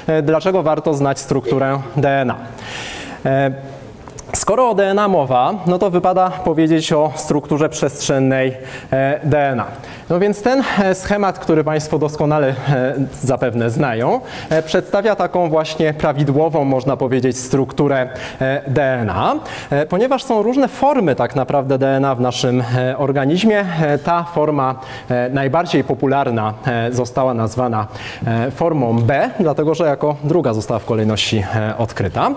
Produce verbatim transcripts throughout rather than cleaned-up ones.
dlaczego warto znać strukturę D N A. Skoro o D N A mowa, no to wypada powiedzieć o strukturze przestrzennej D N A. No więc ten schemat, który Państwo doskonale zapewne znają, przedstawia taką właśnie prawidłową, można powiedzieć, strukturę D N A. Ponieważ są różne formy tak naprawdę D N A w naszym organizmie, ta forma najbardziej popularna została nazwana formą B, dlatego że jako druga została w kolejności odkryta.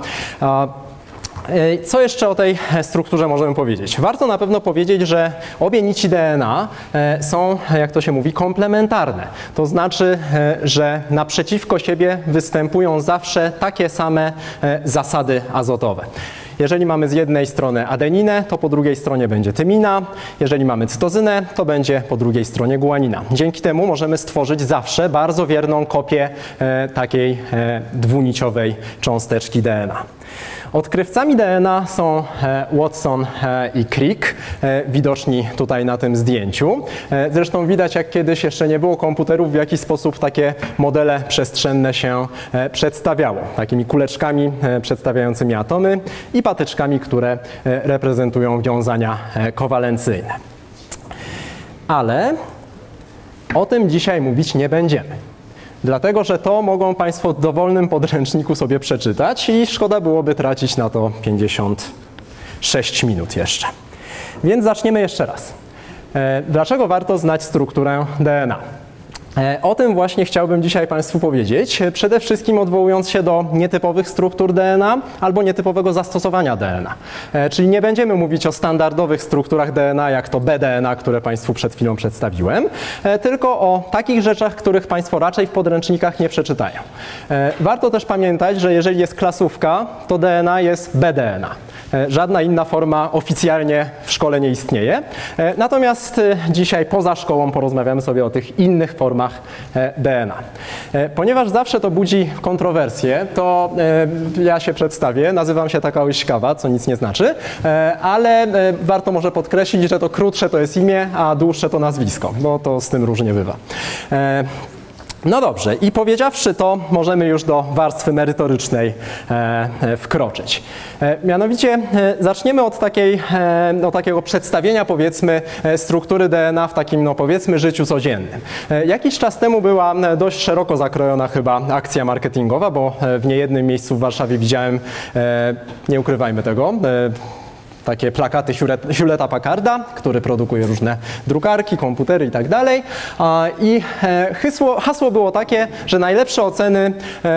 Co jeszcze o tej strukturze możemy powiedzieć? Warto na pewno powiedzieć, że obie nici D N A są, jak to się mówi, komplementarne. To znaczy, że naprzeciwko siebie występują zawsze takie same zasady azotowe. Jeżeli mamy z jednej strony adeninę, to po drugiej stronie będzie tymina. Jeżeli mamy cytozynę, to będzie po drugiej stronie guanina. Dzięki temu możemy stworzyć zawsze bardzo wierną kopię takiej dwuniciowej cząsteczki D N A. Odkrywcami D N A są Watson i Crick, widoczni tutaj na tym zdjęciu. Zresztą widać, jak kiedyś jeszcze nie było komputerów, w jaki sposób takie modele przestrzenne się przedstawiało. Takimi kuleczkami przedstawiającymi atomy i patyczkami, które reprezentują wiązania kowalencyjne. Ale o tym dzisiaj mówić nie będziemy. Dlatego, że to mogą Państwo w dowolnym podręczniku sobie przeczytać i szkoda byłoby tracić na to pięćdziesiąt sześć minut jeszcze. Więc zaczniemy jeszcze raz. Dlaczego warto znać strukturę D N A? O tym właśnie chciałbym dzisiaj Państwu powiedzieć, przede wszystkim odwołując się do nietypowych struktur D N A albo nietypowego zastosowania D N A. Czyli nie będziemy mówić o standardowych strukturach D N A, jak to B D N A, które Państwu przed chwilą przedstawiłem, tylko o takich rzeczach, których Państwo raczej w podręcznikach nie przeczytają. Warto też pamiętać, że jeżeli jest klasówka, to D N A jest B D N A. Żadna inna forma oficjalnie w szkole nie istnieje. Natomiast dzisiaj poza szkołą porozmawiamy sobie o tych innych formach D N A. Ponieważ zawsze to budzi kontrowersje, to ja się przedstawię. Nazywam się Takao-Ishikawa, co nic nie znaczy, ale warto może podkreślić, że to krótsze to jest imię, a dłuższe to nazwisko, bo to z tym różnie bywa. No dobrze, i powiedziawszy to, możemy już do warstwy merytorycznej e, wkroczyć. E, mianowicie e, zaczniemy od, takiej, e, od takiego przedstawienia, powiedzmy, struktury D N A w takim, no powiedzmy, życiu codziennym. E, jakiś czas temu była dość szeroko zakrojona chyba akcja marketingowa, bo w niejednym miejscu w Warszawie widziałem, e, nie ukrywajmy tego, e, takie plakaty Hewletta Packarda, który produkuje różne drukarki, komputery i tak dalej. I hasło, hasło było takie, że najlepsze oceny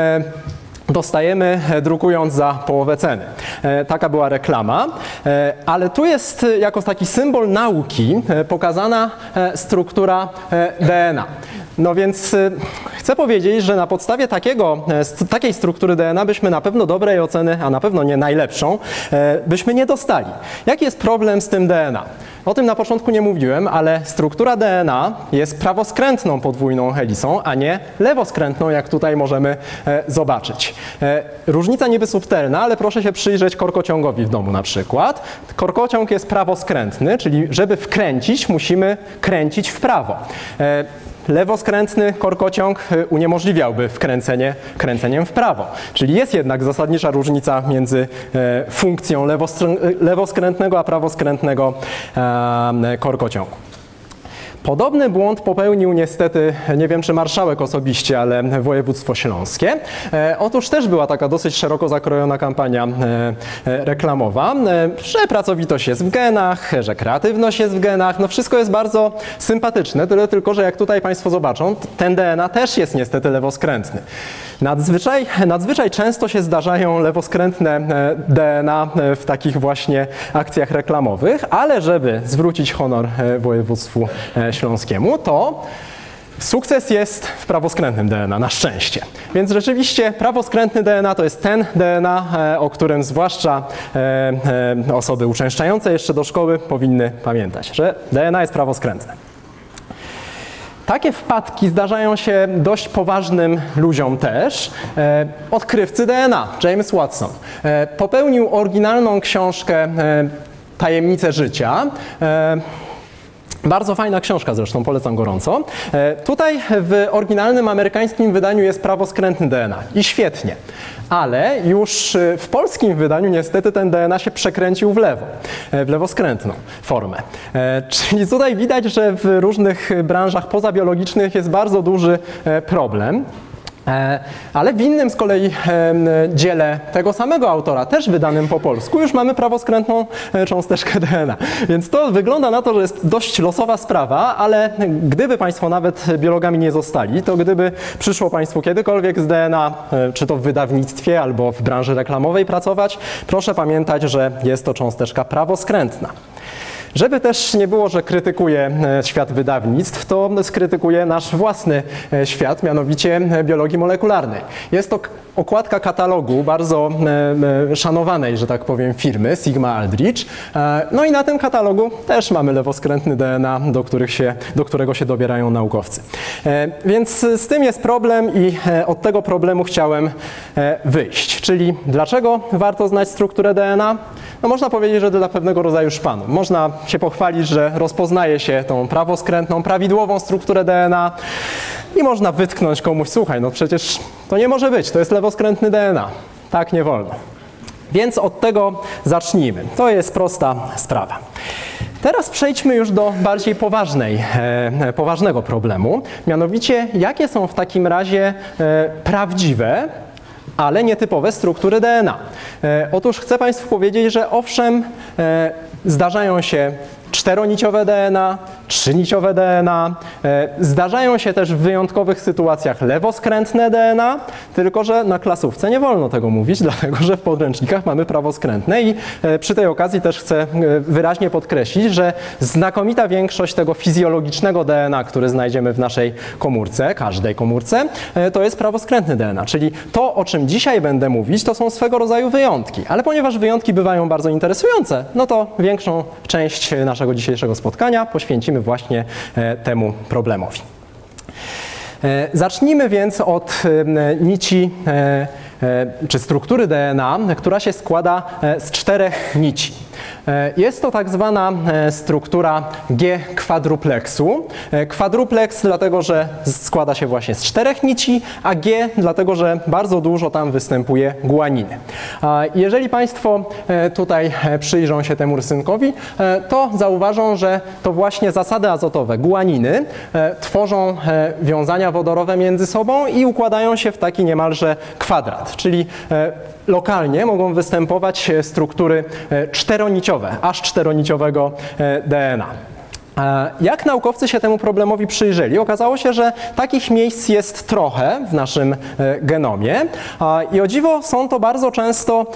dostajemy drukując za połowę ceny. Taka była reklama, ale tu jest jako taki symbol nauki pokazana struktura D N A. No więc chcę powiedzieć, że na podstawie takiego, takiej struktury D N A byśmy na pewno dobrej oceny, a na pewno nie najlepszą, byśmy nie dostali. Jaki jest problem z tym D N A? O tym na początku nie mówiłem, ale struktura D N A jest prawoskrętną podwójną helisą, a nie lewoskrętną, jak tutaj możemy zobaczyć. Różnica niby subtelna, ale proszę się przyjrzeć korkociągowi w domu na przykład. Korkociąg jest prawoskrętny, czyli żeby wkręcić, musimy kręcić w prawo. Lewoskrętny korkociąg uniemożliwiałby wkręcenie kręceniem w prawo. Czyli jest jednak zasadnicza różnica między funkcją lewoskrętnego a prawoskrętnego korkociągu. Podobny błąd popełnił niestety, nie wiem czy marszałek osobiście, ale województwo śląskie. E, otóż też była taka dosyć szeroko zakrojona kampania e, reklamowa, e, że pracowitość jest w genach, że kreatywność jest w genach, no wszystko jest bardzo sympatyczne, tyle tylko, że jak tutaj Państwo zobaczą, ten D N A też jest niestety lewoskrętny. Nadzwyczaj, nadzwyczaj często się zdarzają lewoskrętne D N A w takich właśnie akcjach reklamowych, ale żeby zwrócić honor województwu śląskiemu, to sukces jest w prawoskrętnym D N A, na szczęście. Więc rzeczywiście prawoskrętny D N A to jest ten D N A, o którym zwłaszcza osoby uczęszczające jeszcze do szkoły powinny pamiętać, że D N A jest prawoskrętne. Takie wpadki zdarzają się dość poważnym ludziom też. E, odkrywcy D N A, James Watson, e, popełnił oryginalną książkę e, Tajemnice życia. E, Bardzo fajna książka zresztą, polecam gorąco. E, tutaj w oryginalnym amerykańskim wydaniu jest prawoskrętny D N A i świetnie, ale już w polskim wydaniu niestety ten D N A się przekręcił w lewo, w lewoskrętną formę. E, czyli tutaj widać, że w różnych branżach pozabiologicznych jest bardzo duży problem. Ale w innym z kolei dziele tego samego autora, też wydanym po polsku, już mamy prawoskrętną cząsteczkę D N A. Więc to wygląda na to, że jest dość losowa sprawa, ale gdyby Państwo nawet biologami nie zostali, to gdyby przyszło Państwu kiedykolwiek z D N A, czy to w wydawnictwie albo w branży reklamowej pracować, proszę pamiętać, że jest to cząsteczka prawoskrętna. Żeby też nie było, że krytykuję świat wydawnictw, to skrytykuję nasz własny świat, mianowicie biologii molekularnej. Jest to okładka katalogu bardzo szanowanej, że tak powiem, firmy Sigma Aldrich. No i na tym katalogu też mamy lewoskrętny D N A, do, których się, do którego się dobierają naukowcy. Więc z tym jest problem i od tego problemu chciałem wyjść. Czyli dlaczego warto znać strukturę D N A? No można powiedzieć, że dla pewnego rodzaju szpanu. Można się pochwalić, że rozpoznaje się tą prawoskrętną, prawidłową strukturę D N A i można wytknąć komuś, słuchaj, no przecież to nie może być, to jest lewoskrętny D N A. Tak nie wolno. Więc od tego zacznijmy. To jest prosta sprawa. Teraz przejdźmy już do bardziej poważnej, e, poważnego problemu, mianowicie jakie są w takim razie e, prawdziwe, ale nietypowe struktury D N A. E, otóż chcę Państwu powiedzieć, że owszem, e, zdarzają się czteroniciowe D N A, trzyniciowe D N A, e, zdarzają się też w wyjątkowych sytuacjach lewoskrętne D N A, tylko że na klasówce nie wolno tego mówić, dlatego że w podręcznikach mamy prawoskrętne i e, przy tej okazji też chcę e, wyraźnie podkreślić, że znakomita większość tego fizjologicznego D N A, który znajdziemy w naszej komórce, każdej komórce, e, to jest prawoskrętny D N A, czyli to, o czym dzisiaj będę mówić, to są swego rodzaju wyjątki, ale ponieważ wyjątki bywają bardzo interesujące, no to większą część naszego dzisiejszego spotkania poświęcimy właśnie temu problemowi. Zacznijmy więc od nici czy struktury D N A, która się składa z czterech nici. Jest to tak zwana struktura G-kwadrupleksu. Kwadrupleks dlatego, że składa się właśnie z czterech nici, a G dlatego, że bardzo dużo tam występuje guaniny. Jeżeli Państwo tutaj przyjrzą się temu rysunkowi, to zauważą, że to właśnie zasady azotowe, guaniny, tworzą wiązania wodorowe między sobą i układają się w taki niemalże kwadrat, czyli lokalnie mogą występować struktury czteroniciowe, aż czteroniciowego D N A. Jak naukowcy się temu problemowi przyjrzeli, okazało się, że takich miejsc jest trochę w naszym genomie i o dziwo są to bardzo często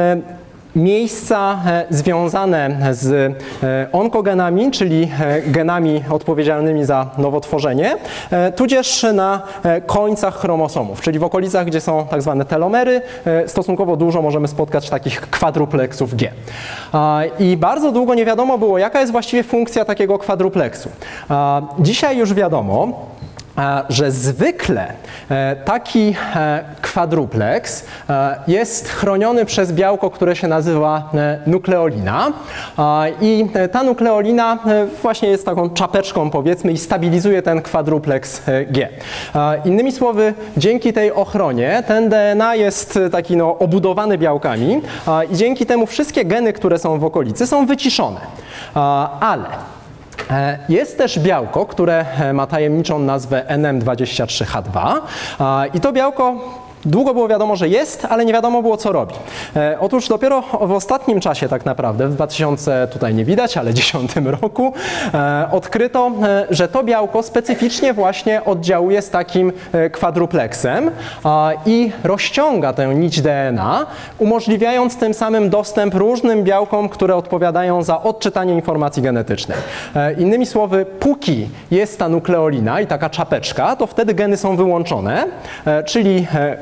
miejsca związane z onkogenami, czyli genami odpowiedzialnymi za nowotworzenie, tudzież na końcach chromosomów, czyli w okolicach, gdzie są tak zwane telomery, stosunkowo dużo możemy spotkać takich kwadrupleksów G. I bardzo długo nie wiadomo było, jaka jest właściwie funkcja takiego kwadrupleksu. Dzisiaj już wiadomo, że zwykle taki kwadrupleks jest chroniony przez białko, które się nazywa nukleolina i ta nukleolina właśnie jest taką czapeczką, powiedzmy, i stabilizuje ten kwadrupleks G. Innymi słowy, dzięki tej ochronie ten D N A jest taki no, obudowany białkami i dzięki temu wszystkie geny, które są w okolicy, są wyciszone. Ale jest też białko, które ma tajemniczą nazwę N M dwadzieścia trzy H dwa i to białko długo było wiadomo, że jest, ale nie wiadomo było, co robi. E, otóż dopiero w ostatnim czasie tak naprawdę, w dwa tysiące, tutaj nie widać, ale dziesiątym roku, e, odkryto, e, że to białko specyficznie właśnie oddziałuje z takim e, kwadrupleksem e, i rozciąga tę nić D N A, umożliwiając tym samym dostęp różnym białkom, które odpowiadają za odczytanie informacji genetycznej. E, innymi słowy, póki jest ta nukleolina i taka czapeczka, to wtedy geny są wyłączone, e, czyli e,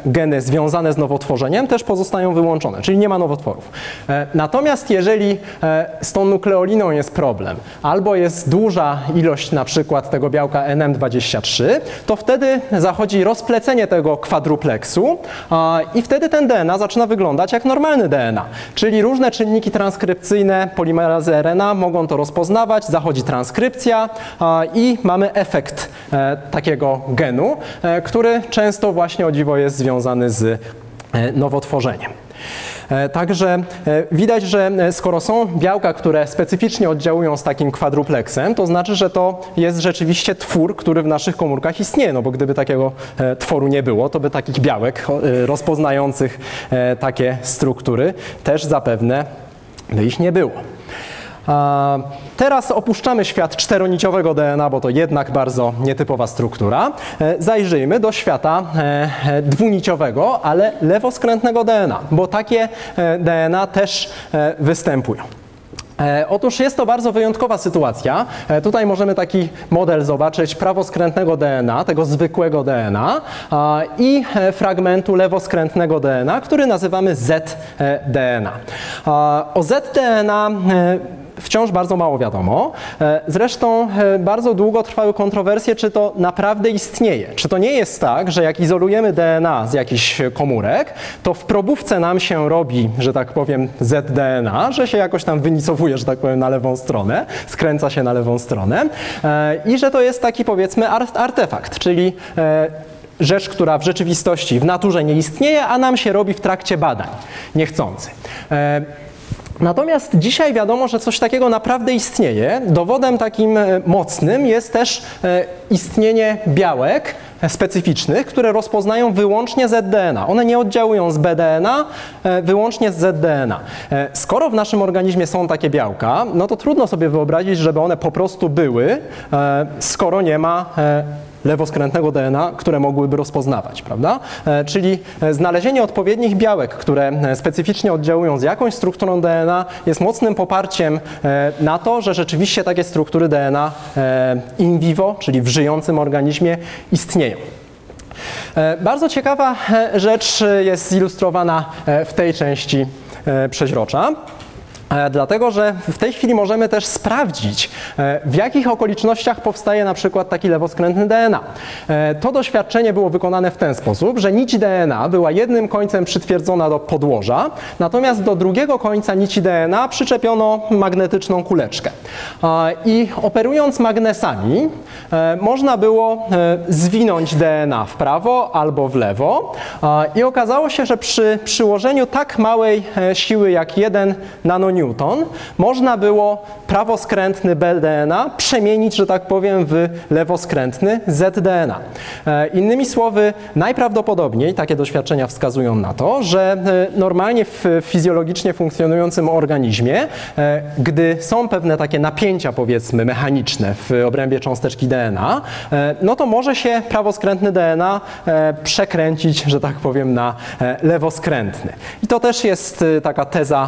geny związane z nowotworzeniem też pozostają wyłączone, czyli nie ma nowotworów. Natomiast jeżeli z tą nukleoliną jest problem, albo jest duża ilość na przykład tego białka N M dwadzieścia trzy, to wtedy zachodzi rozplecenie tego kwadrupleksu i wtedy ten D N A zaczyna wyglądać jak normalny D N A, czyli różne czynniki transkrypcyjne polimerazy R N A mogą to rozpoznawać, zachodzi transkrypcja i mamy efekt takiego genu, który często właśnie o dziwo jest związany z nowotworzeniem. Także widać, że skoro są białka, które specyficznie oddziałują z takim kwadrupleksem, to znaczy, że to jest rzeczywiście twór, który w naszych komórkach istnieje, no bo gdyby takiego tworu nie było, to by takich białek rozpoznających takie struktury też zapewne by ich nie było. Teraz opuszczamy świat czteroniciowego D N A, bo to jednak bardzo nietypowa struktura. Zajrzyjmy do świata dwuniciowego, ale lewoskrętnego D N A, bo takie D N A też występują. Otóż jest to bardzo wyjątkowa sytuacja. Tutaj możemy taki model zobaczyć prawoskrętnego D N A, tego zwykłego D N A i fragmentu lewoskrętnego D N A, który nazywamy Z D N A. O Z D N A wciąż bardzo mało wiadomo. Zresztą bardzo długo trwały kontrowersje, czy to naprawdę istnieje. Czy to nie jest tak, że jak izolujemy D N A z jakichś komórek, to w probówce nam się robi, że tak powiem, Z D N A, że się jakoś tam wynicowuje, że tak powiem, na lewą stronę, skręca się na lewą stronę i że to jest taki, powiedzmy, artefakt, czyli rzecz, która w rzeczywistości, w naturze nie istnieje, a nam się robi w trakcie badań niechcący. Natomiast dzisiaj wiadomo, że coś takiego naprawdę istnieje. Dowodem takim mocnym jest też istnienie białek specyficznych, które rozpoznają wyłącznie Z D N A. One nie oddziałują z B D N A, wyłącznie z Z D N A. Skoro w naszym organizmie są takie białka, no to trudno sobie wyobrazić, żeby one po prostu były, skoro nie ma lewoskrętnego D N A, które mogłyby rozpoznawać, prawda? Czyli znalezienie odpowiednich białek, które specyficznie oddziałują z jakąś strukturą D N A, jest mocnym poparciem na to, że rzeczywiście takie struktury D N A in vivo, czyli w żyjącym organizmie, istnieją. Bardzo ciekawa rzecz jest zilustrowana w tej części przeźrocza. Dlatego, że w tej chwili możemy też sprawdzić, w jakich okolicznościach powstaje na przykład taki lewoskrętny D N A. To doświadczenie było wykonane w ten sposób, że nić D N A była jednym końcem przytwierdzona do podłoża, natomiast do drugiego końca nici D N A przyczepiono magnetyczną kuleczkę. I operując magnesami, można było zwinąć D N A w prawo albo w lewo i okazało się, że przy przyłożeniu tak małej siły jak jeden nanonewton można było prawoskrętny B D N A przemienić, że tak powiem, w lewoskrętny Z D N A. Innymi słowy, najprawdopodobniej takie doświadczenia wskazują na to, że normalnie w fizjologicznie funkcjonującym organizmie, gdy są pewne takie napięcia, powiedzmy, mechaniczne w obrębie cząsteczki D N A, no to może się prawoskrętny D N A przekręcić, że tak powiem, na lewoskrętny. I to też jest taka teza,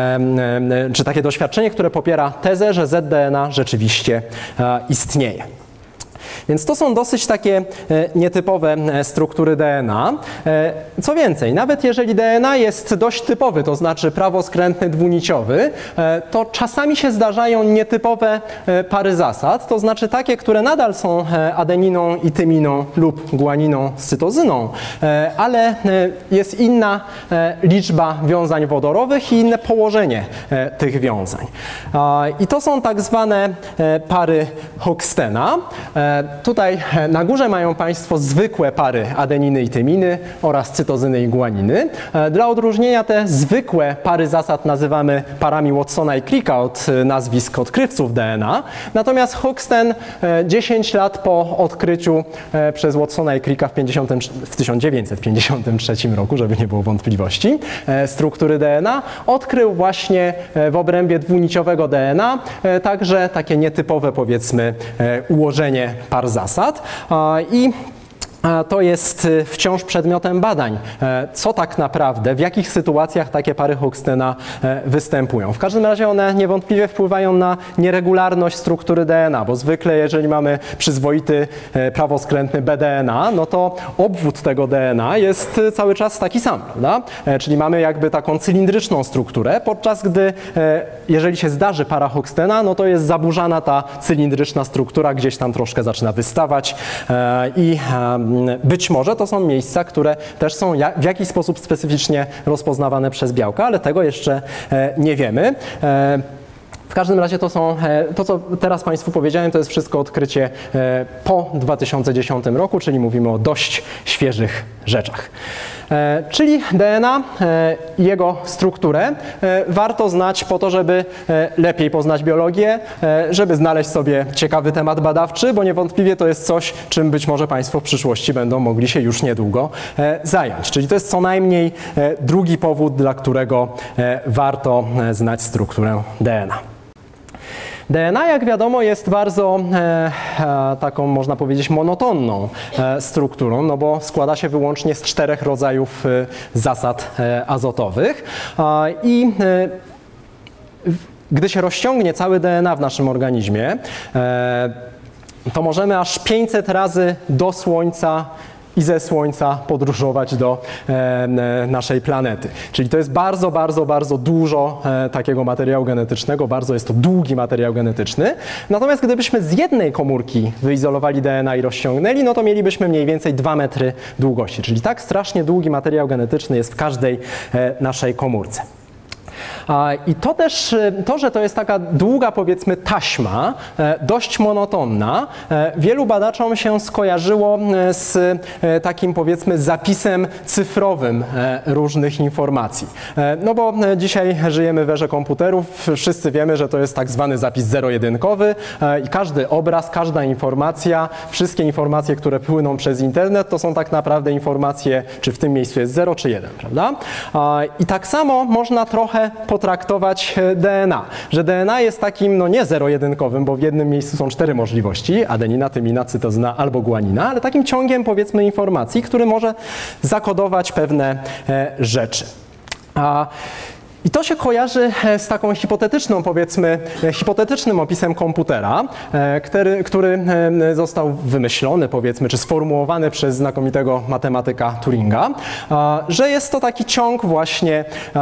czy takie doświadczenie, które popiera tezę, że Z D N A rzeczywiście istnieje. Więc to są dosyć takie nietypowe struktury D N A. Co więcej, nawet jeżeli D N A jest dość typowy, to znaczy prawoskrętny, dwuniciowy, to czasami się zdarzają nietypowe pary zasad, to znaczy takie, które nadal są adeniną i tyminą lub guaniną z cytozyną, ale jest inna liczba wiązań wodorowych i inne położenie tych wiązań. I to są tak zwane pary Hoxtena. Tutaj na górze mają Państwo zwykłe pary adeniny i tyminy oraz cytozyny i guaniny. Dla odróżnienia te zwykłe pary zasad nazywamy parami Watsona i Cricka od nazwisk odkrywców D N A. Natomiast Hoxten dziesięć lat po odkryciu przez Watsona i Cricka w, w tysiąc dziewięćset pięćdziesiątym trzecim roku, żeby nie było wątpliwości, struktury D N A, odkrył właśnie w obrębie dwuniciowego D N A także takie nietypowe, powiedzmy, ułożenie par zasad. I to jest wciąż przedmiotem badań. Co tak naprawdę, w jakich sytuacjach takie pary Hoxtona występują. W każdym razie one niewątpliwie wpływają na nieregularność struktury D N A, bo zwykle jeżeli mamy przyzwoity prawoskrętny B D N A, no to obwód tego D N A jest cały czas taki sam, prawda? Czyli mamy jakby taką cylindryczną strukturę, podczas gdy jeżeli się zdarzy para Hoxtona, no to jest zaburzana ta cylindryczna struktura, gdzieś tam troszkę zaczyna wystawać i być może to są miejsca, które też są w jakiś sposób specyficznie rozpoznawane przez białka, ale tego jeszcze nie wiemy. W każdym razie to są, to co teraz Państwu powiedziałem, to jest wszystko odkrycie po dwa tysiące dziesiątym roku, czyli mówimy o dość świeżych rzeczach. Czyli D N A i jego strukturę warto znać po to, żeby lepiej poznać biologię, żeby znaleźć sobie ciekawy temat badawczy, bo niewątpliwie to jest coś, czym być może Państwo w przyszłości będą mogli się już niedługo zająć. Czyli to jest co najmniej drugi powód, dla którego warto znać strukturę D N A. D N A, jak wiadomo, jest bardzo e, e, taką, można powiedzieć, monotonną e, strukturą, no bo składa się wyłącznie z czterech rodzajów e, zasad e, azotowych. E, I e, gdy się rozciągnie cały D N A w naszym organizmie, e, to możemy aż pięćset razy do Słońca i ze Słońca podróżować do e, naszej planety. Czyli to jest bardzo, bardzo, bardzo dużo e, takiego materiału genetycznego, bardzo jest to długi materiał genetyczny. Natomiast gdybyśmy z jednej komórki wyizolowali D N A i rozciągnęli, no to mielibyśmy mniej więcej dwa metry długości. Czyli tak strasznie długi materiał genetyczny jest w każdej e, naszej komórce. I to też, to, że to jest taka długa, powiedzmy, taśma, dość monotonna, wielu badaczom się skojarzyło z takim, powiedzmy, zapisem cyfrowym różnych informacji. No bo dzisiaj żyjemy w erze komputerów, wszyscy wiemy, że to jest tak zwany zapis zero-jedynkowy i każdy obraz, każda informacja, wszystkie informacje, które płyną przez internet, to są tak naprawdę informacje, czy w tym miejscu jest zero, czy jeden, prawda? I tak samo można trochę potraktować D N A, że D N A jest takim, no nie zero-jedynkowym, bo w jednym miejscu są cztery możliwości, adenina, tymina, cytozyna albo guanina, ale takim ciągiem, powiedzmy, informacji, który może zakodować pewne e, rzeczy. A I to się kojarzy z taką hipotetyczną, powiedzmy, hipotetycznym opisem komputera, który, który został wymyślony, powiedzmy, czy sformułowany przez znakomitego matematyka Turinga, że jest to taki ciąg właśnie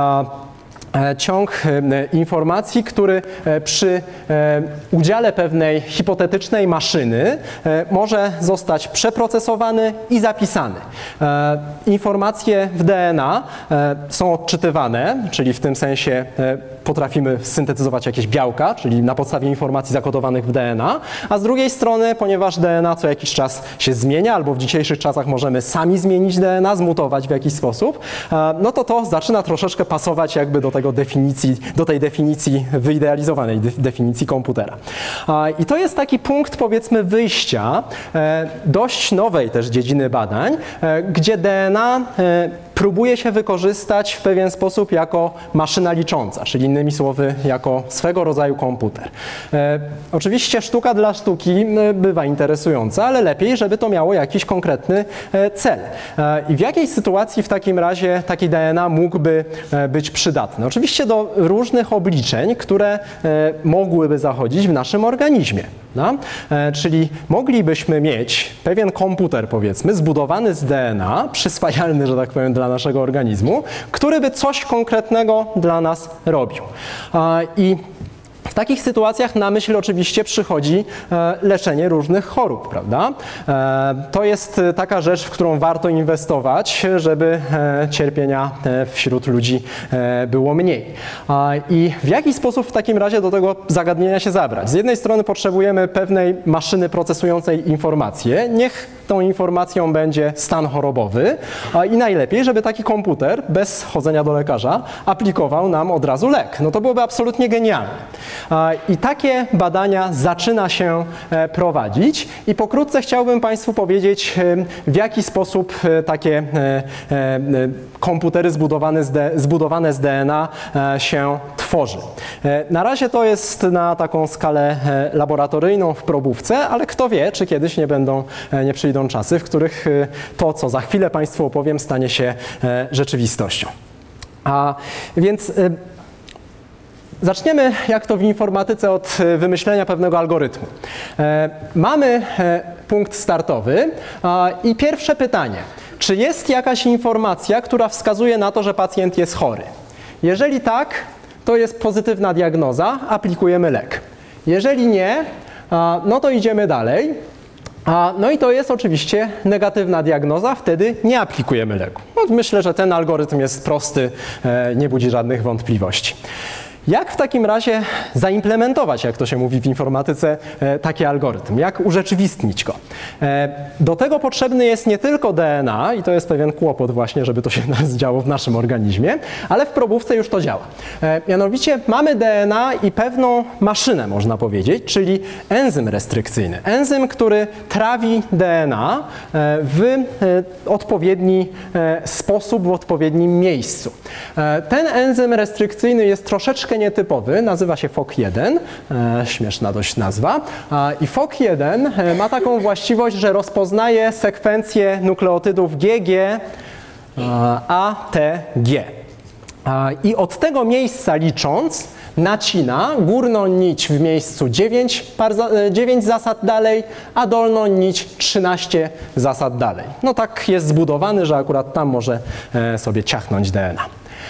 ciąg informacji, który przy udziale pewnej hipotetycznej maszyny może zostać przeprocesowany i zapisany. Informacje w D N A są odczytywane, czyli w tym sensie potrafimy syntetyzować jakieś białka, czyli na podstawie informacji zakodowanych w D N A, a z drugiej strony, ponieważ D N A co jakiś czas się zmienia, albo w dzisiejszych czasach możemy sami zmienić D N A, zmutować w jakiś sposób, no to to zaczyna troszeczkę pasować jakby do tego definicji, do tej definicji, wyidealizowanej definicji komputera. I to jest taki punkt, powiedzmy, wyjścia dość nowej też dziedziny badań, gdzie D N A próbuje się wykorzystać w pewien sposób jako maszyna licząca, czyli innymi słowy jako swego rodzaju komputer. E, oczywiście sztuka dla sztuki bywa interesująca, ale lepiej, żeby to miało jakiś konkretny e, cel. E, I w jakiej sytuacji w takim razie taki D N A mógłby e, być przydatny? Oczywiście do różnych obliczeń, które e, mogłyby zachodzić w naszym organizmie. No? E, czyli moglibyśmy mieć pewien komputer, powiedzmy, zbudowany z D N A, przyswajalny, że tak powiem, dla naszego organizmu, który by coś konkretnego dla nas robił. E, I w takich sytuacjach na myśl oczywiście przychodzi e, leczenie różnych chorób, prawda? E, to jest taka rzecz, w którą warto inwestować, żeby e, cierpienia e, wśród ludzi e, było mniej. E, I w jaki sposób w takim razie do tego zagadnienia się zabrać? Z jednej strony potrzebujemy pewnej maszyny procesującej informacje. Niech tą informacją będzie stan chorobowy a i najlepiej, żeby taki komputer bez chodzenia do lekarza aplikował nam od razu lek. No to byłoby absolutnie genialne. I takie badania zaczyna się prowadzić i pokrótce chciałbym Państwu powiedzieć, w jaki sposób takie komputery zbudowane z, D, zbudowane z D N A się tworzy. Na razie to jest na taką skalę laboratoryjną w probówce, ale kto wie, czy kiedyś nie będą, nie przyjdą czasy, w których to, co za chwilę Państwu opowiem, stanie się rzeczywistością. A więc zaczniemy, jak to w informatyce, od wymyślenia pewnego algorytmu. Mamy punkt startowy i pierwsze pytanie. Czy jest jakaś informacja, która wskazuje na to, że pacjent jest chory? Jeżeli tak, to jest pozytywna diagnoza, aplikujemy lek. Jeżeli nie, no to idziemy dalej. No i to jest oczywiście negatywna diagnoza, wtedy nie aplikujemy leku. No, myślę, że ten algorytm jest prosty, nie budzi żadnych wątpliwości. Jak w takim razie zaimplementować, jak to się mówi w informatyce, taki algorytm? Jak urzeczywistnić go? Do tego potrzebny jest nie tylko D N A i to jest pewien kłopot właśnie, żeby to się działo w naszym organizmie, ale w probówce już to działa. Mianowicie mamy D N A i pewną maszynę, można powiedzieć, czyli enzym restrykcyjny. Enzym, który trawi D N A w odpowiedni sposób, w odpowiednim miejscu. Ten enzym restrykcyjny jest troszeczkę nietypowy, nazywa się F O K jeden, e, śmieszna dość nazwa. E, I F O K jeden e, ma taką właściwość, że rozpoznaje sekwencję nukleotydów G G, e, A, T, G. E, I od tego miejsca licząc nacina górną nić w miejscu dziewięć, par, dziewięć zasad dalej, a dolną nić trzynaście zasad dalej. No tak jest zbudowany, że akurat tam może e, sobie ciachnąć D N A.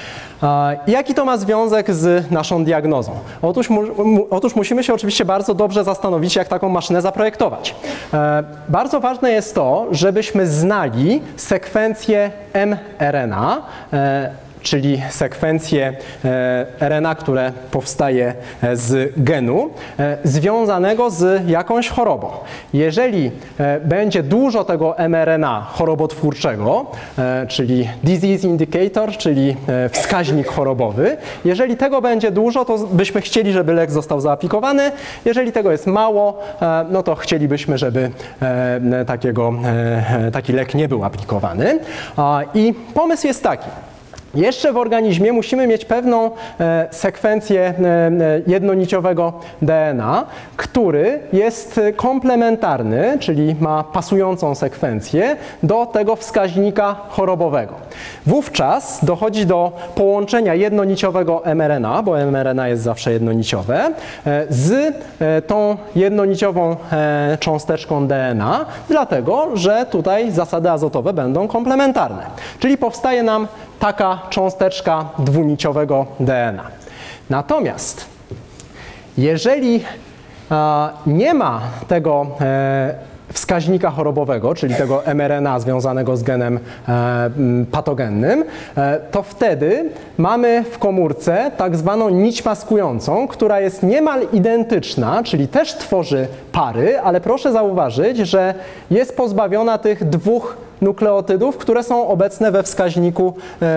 Jaki to ma związek z naszą diagnozą? Otóż, mu, otóż musimy się oczywiście bardzo dobrze zastanowić, jak taką maszynę zaprojektować. E, bardzo ważne jest to, żebyśmy znali sekwencję mRNA, e, czyli sekwencję R N A, które powstaje z genu, związanego z jakąś chorobą. Jeżeli będzie dużo tego mRNA chorobotwórczego, czyli disease indicator, czyli wskaźnik chorobowy, jeżeli tego będzie dużo, to byśmy chcieli, żeby lek został zaaplikowany. Jeżeli tego jest mało, no to chcielibyśmy, żeby takiego, taki lek nie był aplikowany. I pomysł jest taki. Jeszcze w organizmie musimy mieć pewną e, sekwencję e, jednoniciowego D N A, który jest komplementarny, czyli ma pasującą sekwencję do tego wskaźnika chorobowego. Wówczas dochodzi do połączenia jednoniciowego mRNA, bo mRNA jest zawsze jednoniciowe, e, z e, tą jednoniciową e, cząsteczką D N A, dlatego że tutaj zasady azotowe będą komplementarne. Czyli powstaje nam taka cząsteczka dwuniciowego D N A. Natomiast jeżeli a, nie ma tego e, wskaźnika chorobowego, czyli tego mRNA związanego z genem e, patogennym, e, to wtedy mamy w komórce tak zwaną nić maskującą, która jest niemal identyczna, czyli też tworzy pary, ale proszę zauważyć, że jest pozbawiona tych dwóch nukleotydów, które są obecne we wskaźniku e,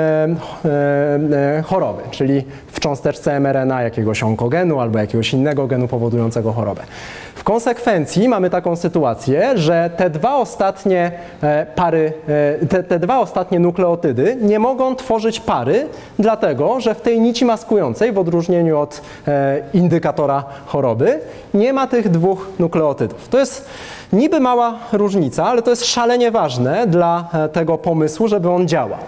e, choroby, czyli w cząsteczce mRNA jakiegoś onkogenu albo jakiegoś innego genu powodującego chorobę. W konsekwencji mamy taką sytuację, że te dwa ostatnie pary, te, te dwa ostatnie nukleotydy nie mogą tworzyć pary, dlatego że w tej nici maskującej, w odróżnieniu od indykatora choroby, nie ma tych dwóch nukleotydów. To jest niby mała różnica, ale to jest szalenie ważne dla tego pomysłu, żeby on działał.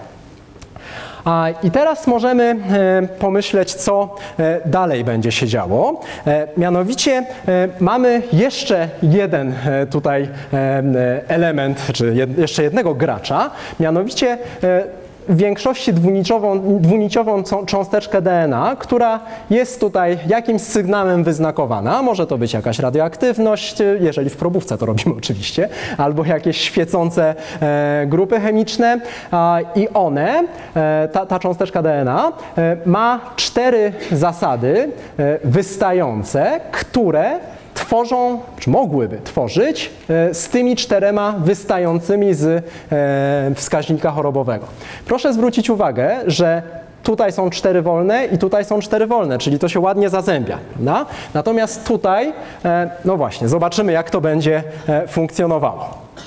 I teraz możemy pomyśleć, co dalej będzie się działo. Mianowicie mamy jeszcze jeden tutaj element, czy jeszcze jednego gracza, mianowicie w większości dwuniciową, dwuniciową cząsteczkę D N A, która jest tutaj jakimś sygnałem wyznakowana. Może to być jakaś radioaktywność, jeżeli w probówce to robimy oczywiście, albo jakieś świecące e, grupy chemiczne. A, I one, e, ta, ta cząsteczka D N A e, ma cztery zasady e, wystające, które tworzą, czy mogłyby tworzyć z tymi czterema wystającymi z wskaźnika chorobowego. Proszę zwrócić uwagę, że tutaj są cztery wolne i tutaj są cztery wolne, czyli to się ładnie zazębia. No? Natomiast tutaj, no właśnie, zobaczymy, jak to będzie funkcjonowało.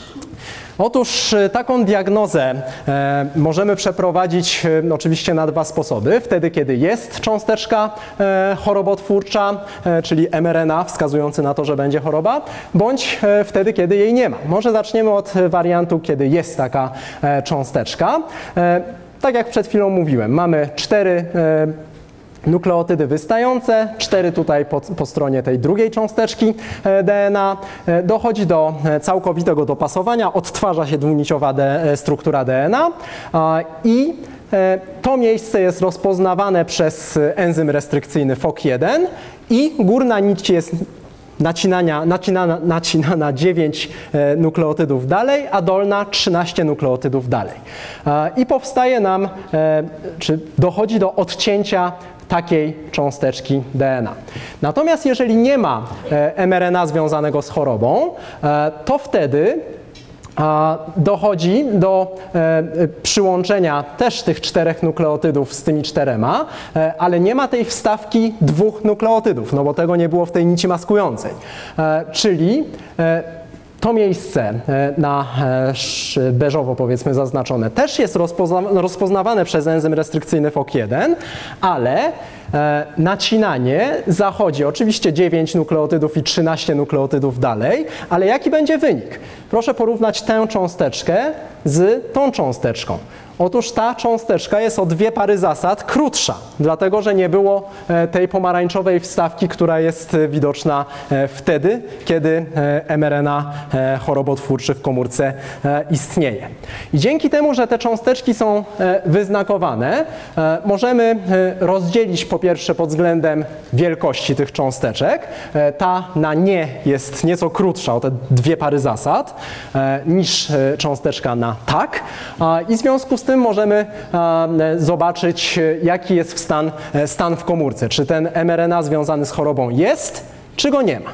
Otóż taką diagnozę e, możemy przeprowadzić e, oczywiście na dwa sposoby. Wtedy, kiedy jest cząsteczka e, chorobotwórcza, e, czyli em er en a wskazujący na to, że będzie choroba, bądź e, wtedy, kiedy jej nie ma. Może zaczniemy od wariantu, kiedy jest taka e, cząsteczka. E, tak jak przed chwilą mówiłem, mamy cztery e, nukleotydy wystające, cztery tutaj po, po stronie tej drugiej cząsteczki D N A. Dochodzi do całkowitego dopasowania, odtwarza się dwuniciowa D, struktura D N A i to miejsce jest rozpoznawane przez enzym restrykcyjny F O K jeden i górna nić jest Nacinania, nacinana, nacinana dziewięć nukleotydów dalej, a dolna trzynaście nukleotydów dalej. I powstaje nam, czy dochodzi do odcięcia takiej cząsteczki D N A. Natomiast jeżeli nie ma em er en a związanego z chorobą, to wtedy dochodzi do przyłączenia też tych czterech nukleotydów z tymi czterema, ale nie ma tej wstawki dwóch nukleotydów, no bo tego nie było w tej nici maskującej. Czyli to miejsce na beżowo powiedzmy zaznaczone też jest rozpozna rozpoznawane przez enzym restrykcyjny F O K jeden, ale nacinanie zachodzi oczywiście dziewięć nukleotydów i trzynaście nukleotydów dalej, ale jaki będzie wynik? Proszę porównać tę cząsteczkę z tą cząsteczką. Otóż ta cząsteczka jest o dwie pary zasad krótsza, dlatego że nie było tej pomarańczowej wstawki, która jest widoczna wtedy, kiedy em er en a chorobotwórczy w komórce istnieje. I dzięki temu, że te cząsteczki są wyznakowane, możemy rozdzielić po pierwsze pod względem wielkości tych cząsteczek. Ta na nie jest nieco krótsza o te dwie pary zasad niż cząsteczka na tak i w związku z tym możemy zobaczyć, jaki jest stan, stan w komórce. Czy ten em er en a związany z chorobą jest, czy go nie ma.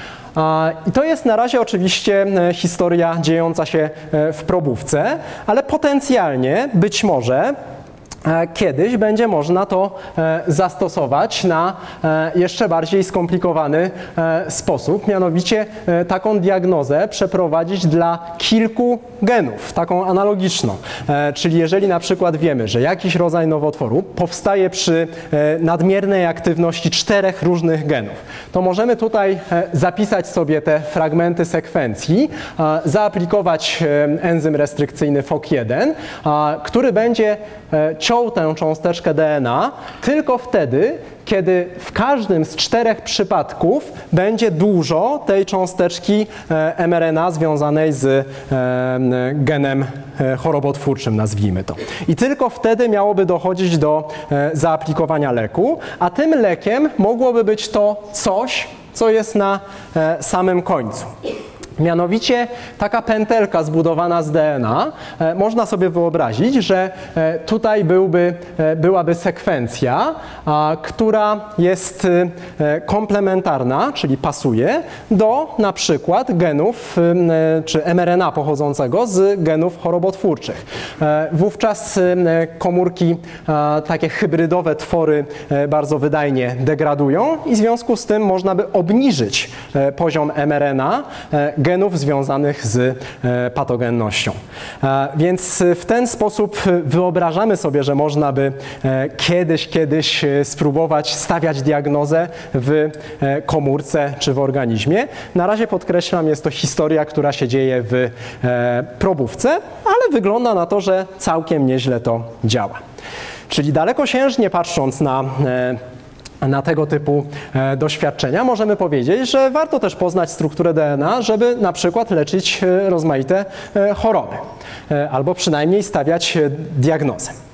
I to jest na razie oczywiście historia dziejąca się w probówce, ale potencjalnie być może kiedyś będzie można to zastosować na jeszcze bardziej skomplikowany sposób, mianowicie taką diagnozę przeprowadzić dla kilku genów, taką analogiczną. Czyli jeżeli na przykład wiemy, że jakiś rodzaj nowotworu powstaje przy nadmiernej aktywności czterech różnych genów, to możemy tutaj zapisać sobie te fragmenty sekwencji, zaaplikować enzym restrykcyjny F O K jeden, który będzie ciął tę cząsteczkę D N A tylko wtedy, kiedy w każdym z czterech przypadków będzie dużo tej cząsteczki em er en a związanej z genem chorobotwórczym, nazwijmy to. I tylko wtedy miałoby dochodzić do zaaplikowania leku, a tym lekiem mogłoby być to coś, co jest na samym końcu. Mianowicie taka pętelka zbudowana z D N A, e, można sobie wyobrazić, że e, tutaj byłby, e, byłaby sekwencja, a, która jest e, komplementarna, czyli pasuje do na przykład genów e, czy em er en a pochodzącego z genów chorobotwórczych. E, wówczas e, komórki, e, takie hybrydowe twory e, bardzo wydajnie degradują i w związku z tym można by obniżyć e, poziom em er en a e, genów związanych z patogennością. Więc w ten sposób wyobrażamy sobie, że można by kiedyś, kiedyś spróbować stawiać diagnozę w komórce czy w organizmie. Na razie podkreślam, jest to historia, która się dzieje w probówce, ale wygląda na to, że całkiem nieźle to działa. Czyli dalekosiężnie patrząc na Na tego typu e, doświadczenia, możemy powiedzieć, że warto też poznać strukturę D N A, żeby na przykład leczyć e, rozmaite e, choroby, e, albo przynajmniej stawiać e, diagnozę.